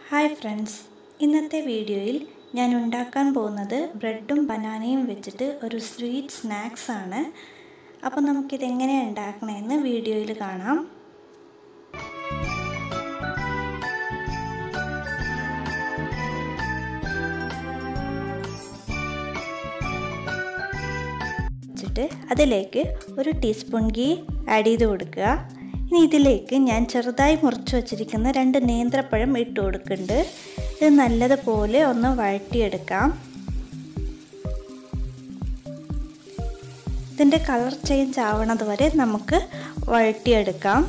Hi friends, ഇന്നത്തെ വീഡിയോയിൽ ഞാൻ ഉണ്ടാക്കാൻ പോകുന്നത് ബ്രെഡും ബനാനയും വെച്ചിട്ട് ഒരു സ്വീറ്റ് സ്നാക്സ് ആണ്. അപ്പോൾ നമുക്കിതെങ്ങനെയാണ് ഉണ്ടാക്കണമെന്ന് വീഡിയോയിൽ കാണാം. അതിലേക്ക് ഒരു ടീസ്പൂൺ ഗീ ആഡ് ചെയ്ത് കൊടുക്കുക. ഇനി ഇതിലേക്ക് ഞാൻ ചെറുതായി മുറിച്ച് വച്ചിരിക്കുന്ന 2 നേന്ത്രപ്പഴം ഇട്ട് കൊടുക്കുന്നുണ്ട്. ഇത് നല്ലതുപോലെ ഒന്ന് വഴറ്റിയെടുക്കാം. ഇതിൻ്റെ കളർ ചേഞ്ച് ആവണത് വരെ നമുക്ക് വഴറ്റിയെടുക്കാം.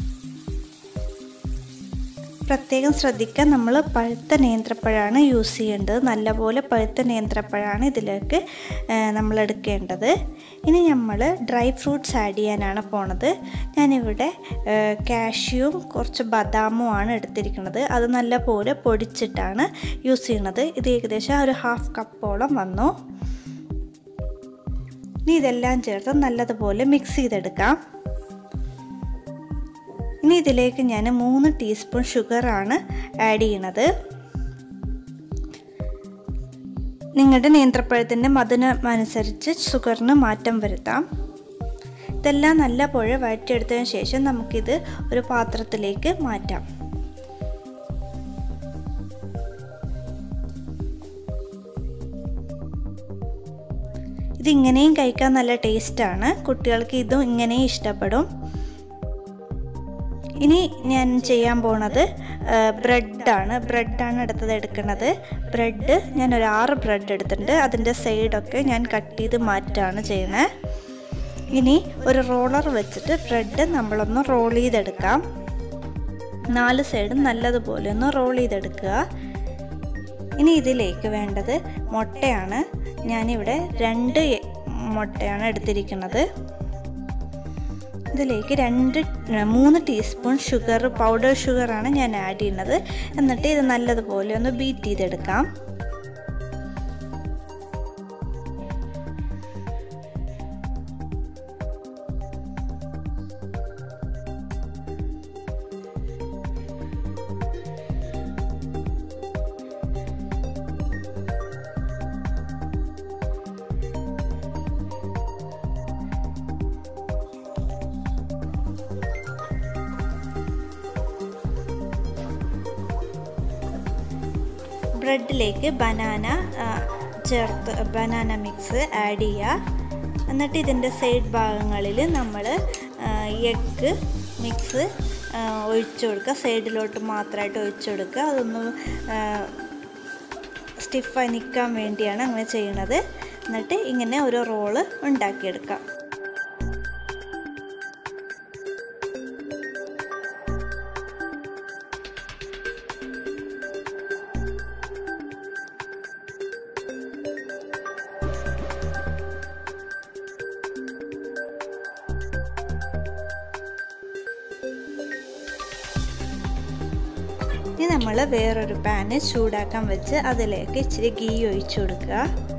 പ്രത്യേകം ശ്രദ്ധിക്കാൻ, നമ്മൾ പഴുത്ത നേന്ത്രപ്പഴമാണ് യൂസ് ചെയ്യേണ്ടത്. നല്ലപോലെ പഴുത്ത നേന്ത്രപ്പഴമാണ് ഇതിലേക്ക് നമ്മൾ എടുക്കേണ്ടത്. ഇനി നമ്മൾ ഡ്രൈ ഫ്രൂട്ട്സ് ആഡ് ചെയ്യാനാണ് പോണത്. ഞാനിവിടെ കാഷ്യൂവും കുറച്ച് ബദാമുമാണ് എടുത്തിരിക്കുന്നത്. അത് നല്ലപോലെ പൊടിച്ചിട്ടാണ് യൂസ് ചെയ്യുന്നത്. ഇത് ഏകദേശം ഒരു 1/2 കപ്പോളം വന്നു. ഇനി ഇതെല്ലാം ചേർത്ത് നല്ലതുപോലെ മിക്സ് ചെയ്തെടുക്കാം. ഇനി ഇതിലേക്ക് ഞാൻ 3 ടീസ്പൂൺ ഷുഗറാണ് ആഡ് ചെയ്യണത്. നിങ്ങളുടെ നേന്ത്രപ്പഴത്തിൻ്റെ മധുരം അനുസരിച്ച് ഷുഗറിന് മാറ്റം വരുത്താം. ഇതെല്ലാം നല്ലപോലെ വഴറ്റിയെടുത്തതിന് ശേഷം നമുക്കിത് ഒരു പാത്രത്തിലേക്ക് മാറ്റാം. ഇതിങ്ങനെയും കഴിക്കാൻ നല്ല ടേസ്റ്റാണ്. കുട്ടികൾക്ക് ഇതും ഇങ്ങനെയും ഇഷ്ടപ്പെടും. ഇനി ഞാൻ ചെയ്യാൻ പോണത് ബ്രെഡാണ് അടുത്തത് എടുക്കുന്നത്. ബ്രെഡ് ഞാൻ ഒരു 6 ബ്രെഡ് എടുത്തിട്ടുണ്ട്. അതിൻ്റെ സൈഡൊക്കെ ഞാൻ കട്ട് ചെയ്ത് മാറ്റാണ് ചെയ്യുന്നത്. ഇനി ഒരു റോളർ വെച്ചിട്ട് ബ്രെഡ് നമ്മളൊന്ന് റോൾ ചെയ്തെടുക്കാം. 4 സൈഡും നല്ലതുപോലെ ഒന്ന് റോൾ ചെയ്തെടുക്കുക. ഇനി ഇതിലേക്ക് വേണ്ടത് മുട്ടയാണ്. ഞാനിവിടെ 2 മുട്ടയാണ് എടുത്തിരിക്കുന്നത്. ഇതിലേക്ക് 3 ടീസ്പൂൺ പൗഡർ ഷുഗറാണ് ഞാൻ ആഡ് ചെയ്യുന്നത്. എന്നിട്ട് ഇത് നല്ലതുപോലെ ഒന്ന് ബീറ്റ് ചെയ്തെടുക്കാം. ബ്രെഡിലേക്ക് ബനാന മിക്സ് ആഡ് ചെയ്യുക. എന്നിട്ട് ഇതിൻ്റെ സൈഡ് ഭാഗങ്ങളിൽ നമ്മൾ എഗ്ഗ് മിക്സ് ഒഴിച്ചു കൊടുക്കുക. സൈഡിലോട്ട് മാത്രമായിട്ട് ഒഴിച്ചു കൊടുക്കുക. അതൊന്ന് സ്റ്റിഫായി നിൽക്കാൻ വേണ്ടിയാണ് അങ്ങനെ ചെയ്യുന്നത്. എന്നിട്ട് ഇങ്ങനെ ഒരു റോള് ഉണ്ടാക്കിയെടുക്കാം. ഇനി നമ്മൾ വേറൊരു പാന് ചൂടാക്കാൻ വെച്ച് അതിലേക്ക് ഇച്ചിരി ഗീ ഒഴിച്ചു കൊടുക്കുക.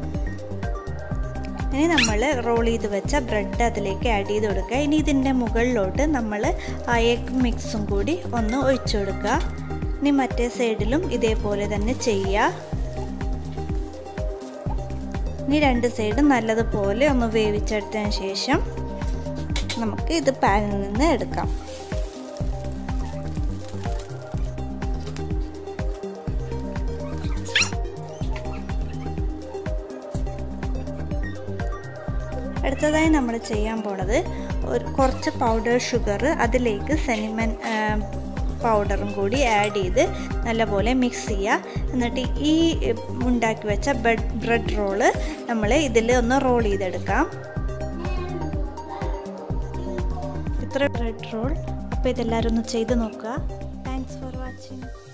ഇനി നമ്മൾ റോൾ ചെയ്ത് വെച്ച ബ്രെഡ് അതിലേക്ക് ആഡ് ചെയ്ത് കൊടുക്കുക. ഇനി ഇതിൻ്റെ മുകളിലോട്ട് നമ്മൾ ആ എഗ് മിക്സും കൂടി ഒന്ന് ഒഴിച്ചു കൊടുക്കുക. ഇനി മറ്റേ സൈഡിലും ഇതേപോലെ തന്നെ ചെയ്യുക. ഇനി 2 സൈഡും നല്ലതുപോലെ ഒന്ന് വേവിച്ചെടുത്തതിന് ശേഷം നമുക്ക് ഇത് പാനിൽ നിന്ന് എടുക്കാം. അടുത്തതായി നമ്മൾ ചെയ്യാൻ പോണത് കുറച്ച് പൗഡർ ഷുഗർ, അതിലേക്ക് സിനമൺ പൗഡറും കൂടി ആഡ് ചെയ്ത് നല്ലപോലെ മിക്സ് ചെയ്യുക. എന്നിട്ട് ഈ ഉണ്ടാക്കി വെച്ച ബ്രെഡ് റോള് നമ്മൾ ഇതിൽ ഒന്ന് റോൾ ചെയ്തെടുക്കാം. ഇത്ര ബ്രെഡ് റോൾ. അപ്പോൾ ഇതെല്ലാവരും ഒന്ന് ചെയ്ത് നോക്കുക. Thanks for watching.